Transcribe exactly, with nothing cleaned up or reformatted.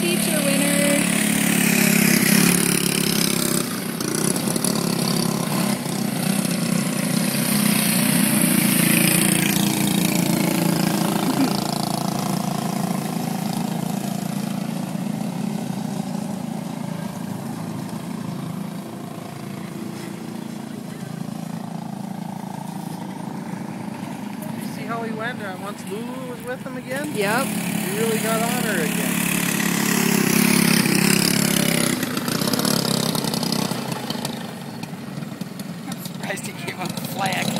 feature winners. How he went uh, once Lulu was with him again? Yep. He really got on her again.